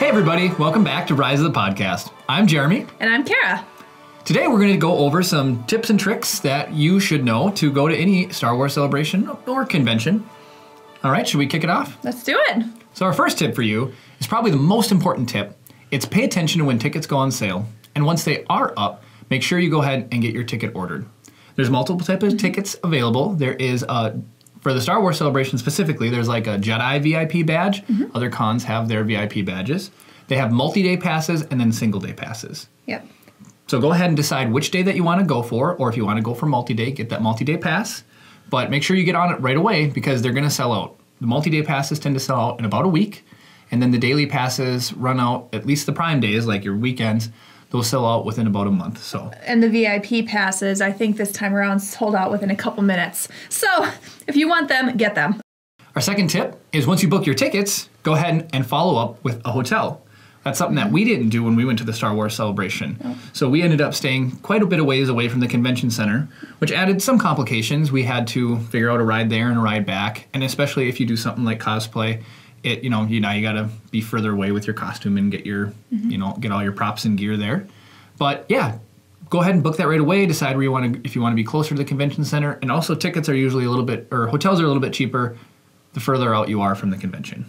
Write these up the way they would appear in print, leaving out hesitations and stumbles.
Hey everybody, welcome back to Rise of the Podcast. I'm Jeremy. And I'm Kara. Today we're going to go over some tips and tricks that you should know to go to any Star Wars celebration or convention. All right, should we kick it off? Let's do it. So our first tip for you is probably the most important tip. It's pay attention to when tickets go on sale. And once they are up, make sure you go ahead and get your ticket ordered. There's multiple types of tickets available. There is for the Star Wars celebration specifically, there's like a Jedi VIP badge. Other cons have their VIP badges. They have multi-day passes and then single-day passes. Yep. So go ahead and decide which day that you want to go for, or if you want to go for multi-day, get that multi-day pass. But make sure you get on it right away because they're going to sell out. The multi-day passes tend to sell out in about a week, and then the daily passes run out, at least the prime days, like your weekends, those sell out within about a month. So. And the VIP passes, I think this time around, sold out within a couple minutes. So if you want them, get them. Our second tip is once you book your tickets, go ahead and follow up with a hotel. That's something that we didn't do when we went to the Star Wars celebration. Oh. So we ended up staying quite a bit of ways away from the convention center, which added some complications. We had to figure out a ride there and a ride back. And especially if you do something like cosplay, you got to be further away with your costume and get your, get all your props and gear there. But yeah, go ahead and book that right away. Decide where you want to, if you want to be closer to the convention center. And also tickets are usually hotels are a little bit cheaper the further out you are from the convention.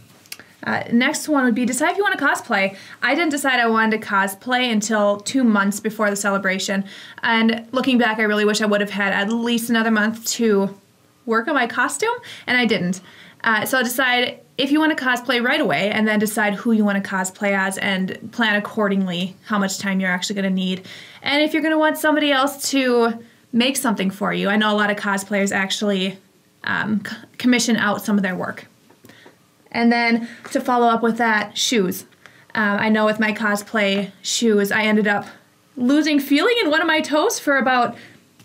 Next one would be decide if you want to cosplay. I didn't decide I wanted to cosplay until 2 months before the celebration. And looking back, I really wish I would have had at least another month to work on my costume, and I didn't. So decide if you want to cosplay right away, and then decide who you want to cosplay as and plan accordingly how much time you're actually going to need. And if you're going to want somebody else to make something for you, I know a lot of cosplayers actually commission out some of their work. And then to follow up with that, shoes. I know with my cosplay shoes, I ended up losing feeling in one of my toes for about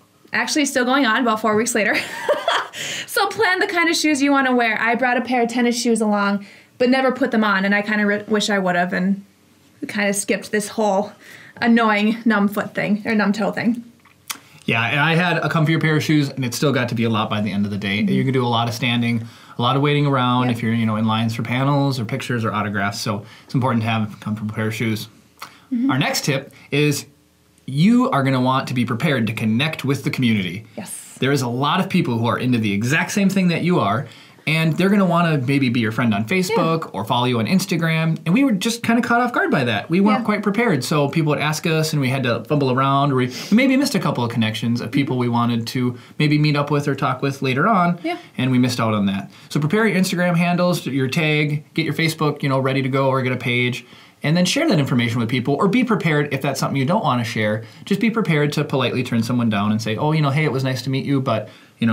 4 weeks later. So plan the kind of shoes you want to wear. I brought a pair of tennis shoes along, but never put them on, and I kind of wish I would have, and kind of skipped this whole annoying numb foot thing, or numb toe thing. Yeah, and I had a comfier pair of shoes, and it still got to be a lot by the end of the day. You can do a lot of standing, a lot of waiting around if you're, in lines for panels or pictures or autographs. So it's important to have a comfortable pair of shoes. Our next tip is you are going to want to be prepared to connect with the community. Yes. There is a lot of people who are into the exact same thing that you are, and they're going to want to maybe be your friend on Facebook or follow you on Instagram. And we were just kind of caught off guard by that. We weren't quite prepared. So people would ask us and we had to fumble around, or we maybe missed a couple of connections of people we wanted to maybe meet up with or talk with later on. Yeah. And we missed out on that. So prepare your Instagram handles, your tag, get your Facebook, ready to go, or get a page. And then share that information with people, or be prepared if that's something you don't want to share. Just be prepared to politely turn someone down and say, oh, hey, it was nice to meet you, but,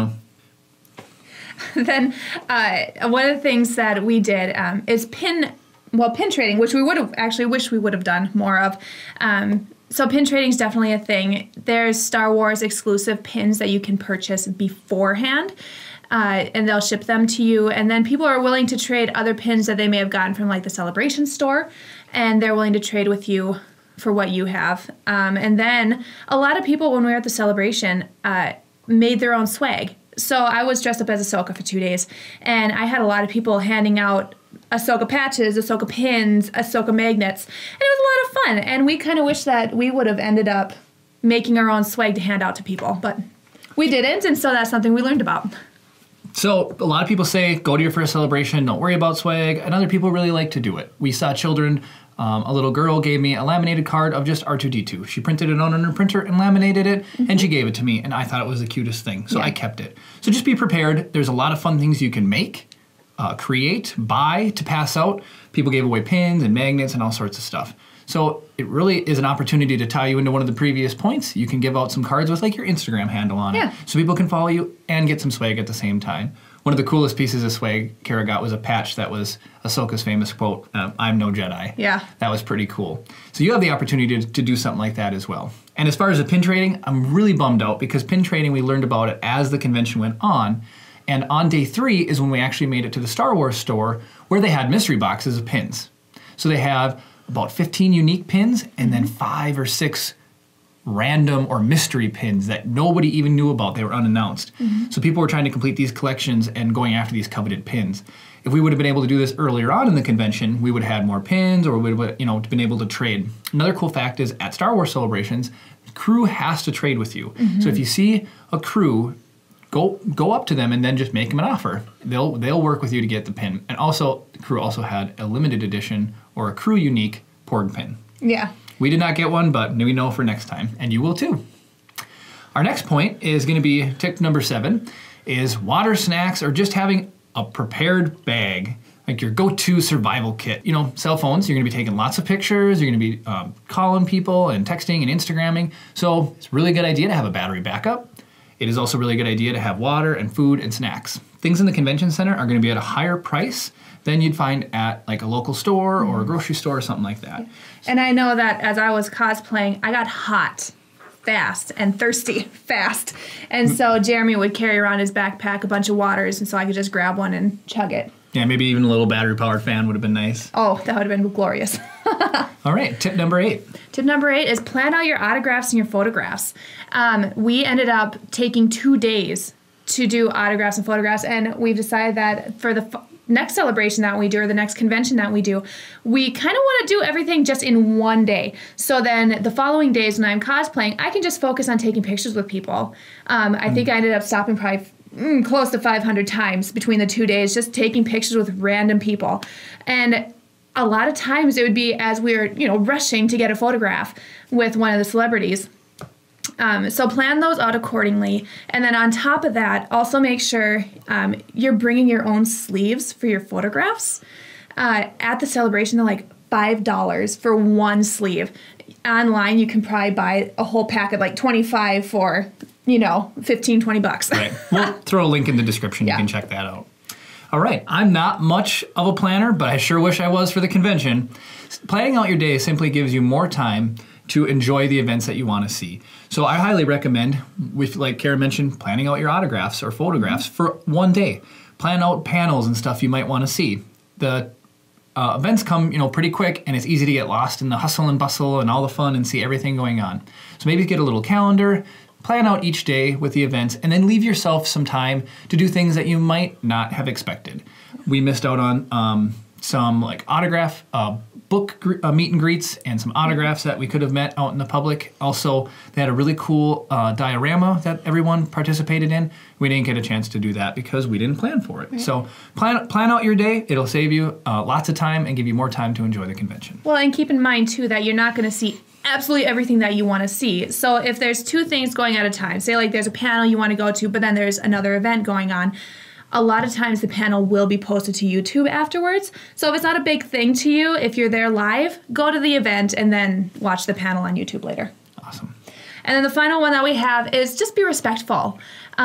Then one of the things that we did is pin trading, which we would have actually wished we would have done more of. So pin trading is definitely a thing. There's Star Wars exclusive pins that you can purchase beforehand. And they'll ship them to you. And then people are willing to trade other pins that they may have gotten from like the Celebration store. And they're willing to trade with you for what you have. And then a lot of people, when we were at the Celebration, made their own swag. So I was dressed up as Ahsoka for 2 days. And I had a lot of people handing out Ahsoka patches, Ahsoka pins, Ahsoka magnets. And it was a lot of fun. And we kind of wish that we would have ended up making our own swag to hand out to people. But we didn't. And so that's something we learned about. So a lot of people say, go to your first celebration, don't worry about swag, and other people really like to do it. We saw children, a little girl gave me a laminated card of just R2-D2. She printed it on her printer and laminated it, and she gave it to me, and I thought it was the cutest thing, so I kept it. So just be prepared. There's a lot of fun things you can make, create, buy to pass out. People gave away pins and magnets and all sorts of stuff. So it really is an opportunity to tie you into one of the previous points. You can give out some cards with like your Instagram handle on it. So people can follow you and get some swag at the same time. One of the coolest pieces of swag Kara got was a patch that was Ahsoka's famous quote, I'm no Jedi. Yeah. That was pretty cool. So you have the opportunity to do something like that as well. And as far as the pin trading, I'm really bummed out because pin trading, we learned about it as the convention went on. And on day 3 is when we actually made it to the Star Wars store where they had mystery boxes of pins. So they have about 15 unique pins and then 5 or 6 random or mystery pins that nobody even knew about. They were unannounced. So people were trying to complete these collections and going after these coveted pins. if we would have been able to do this earlier on in the convention, we would have had more pins, or we would have, been able to trade. Another cool fact is at Star Wars Celebrations, crew has to trade with you. So if you see a crew, go up to them and then just make them an offer. They'll work with you to get the pin. And also, the crew also had a limited edition or a crew unique Porg pin. Yeah. We did not get one, but we know for next time, and you will too. Our next point is going to be tip number 7, is water, snacks, or just having a prepared bag, like your go-to survival kit. Cell phones, you're going to be taking lots of pictures, you're going to be calling people and texting and Instagramming, so it's a really good idea to have a battery backup. It is also a really good idea to have water and food and snacks. Things in the convention center are going to be at a higher price than you'd find at like a local store or a grocery store or something like that. And I know that as I was cosplaying, I got hot fast and thirsty fast. And so Jeremy would carry around his backpack a bunch of waters, and so I could just grab one and chug it. Yeah, maybe even a little battery-powered fan would have been nice. Oh, that would have been glorious. All right, tip number 8. Tip number 8 is plan out your autographs and your photographs. We ended up taking 2 days to do autographs and photographs, and we've decided that for the next celebration that we do, or the next convention that we do, we kind of want to do everything just in one day. So then the following days when I'm cosplaying, I can just focus on taking pictures with people. I think I ended up stopping probably close to 500 times between the 2 days, just taking pictures with random people. And a lot of times it would be as we were, rushing to get a photograph with one of the celebrities. So plan those out accordingly. And then on top of that, also make sure you're bringing your own sleeves for your photographs. At the celebration, they're like $5 for one sleeve. Online, you can probably buy a whole packet, like 25 for, $15-20. Right. We'll throw a link in the description. Yeah. You can check that out. All right. I'm not much of a planner, but I sure wish I was for the convention. Planning out your day simply gives you more time to enjoy the events that you want to see. So I highly recommend, like Kara mentioned, planning out your autographs or photographs for one day. Plan out panels and stuff you might want to see. The events come, pretty quick, and it's easy to get lost in the hustle and bustle and all the fun and see everything going on. So maybe get a little calendar, plan out each day with the events, and then leave yourself some time to do things that you might not have expected. We missed out on some like autograph book meet and greets and some autographs that we could have met out in the public. Also, they had a really cool diorama that everyone participated in. We didn't get a chance to do that because we didn't plan for it. Right. So plan out your day. It'll save you lots of time and give you more time to enjoy the convention. Well, and keep in mind too that you're not going to see absolutely everything that you want to see. So if there's 2 things going at a time, say like there's a panel you want to go to, but then there's another event going on, a lot of times the panel will be posted to YouTube afterwards. So if it's not a big thing to you, if you're there live, go to the event and then watch the panel on YouTube later. Awesome. And then the final one that we have is just be respectful.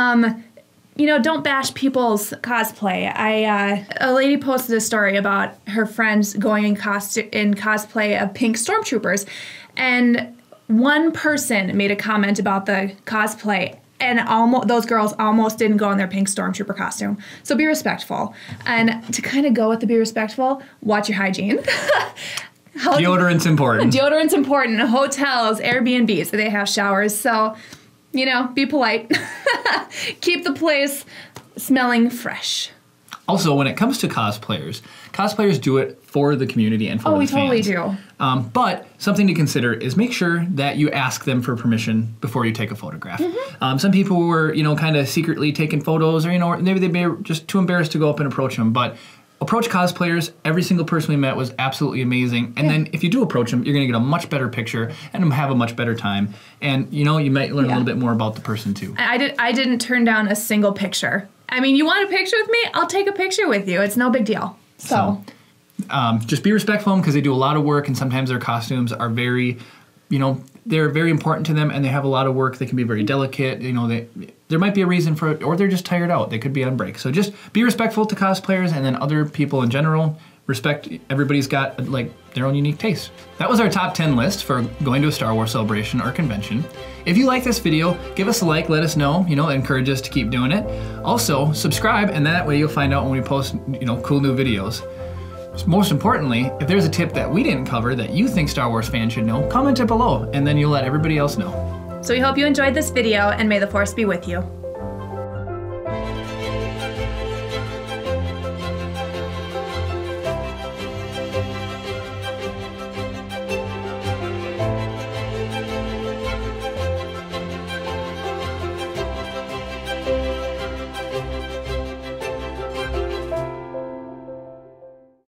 Don't bash people's cosplay. A lady posted a story about her friends going in cosplay of pink stormtroopers, and one person made a comment about the cosplay, and those girls almost didn't go in their pink stormtrooper costume. So be respectful. And to kind of go with the be respectful, watch your hygiene. Deodorant's important. Deodorant's important. Hotels, Airbnbs, they have showers. So, be polite. Keep the place smelling fresh. Also, when it comes to cosplayers do it for the community and for the fans. Oh, we totally do. But something to consider is make sure that you ask them for permission before you take a photograph. Mm-hmm. Some people were, kind of secretly taking photos, or, maybe they were just too embarrassed to go up and approach them. But approach cosplayers. Every single person we met was absolutely amazing. And then if you do approach them, you're going to get a much better picture and have a much better time. And, you might learn a little bit more about the person, too. I didn't turn down a single picture. I mean, you want a picture with me? I'll take a picture with you. It's no big deal. So just be respectful of them because they do a lot of work, and sometimes their costumes are very, they're very important to them, and they have a lot of work. They can be very delicate. There might be a reason for it, or they're just tired out. They could be on break. So just be respectful to cosplayers and then other people in general. Respect, everybody's got their own unique taste. That was our top 10 list for going to a Star Wars celebration or convention. If you like this video, give us a like, let us know, encourage us to keep doing it. Also, subscribe, and that way you'll find out when we post, cool new videos. Most importantly, if there's a tip that we didn't cover that you think Star Wars fans should know, comment it below, and then you'll let everybody else know. So we hope you enjoyed this video, and may the Force be with you.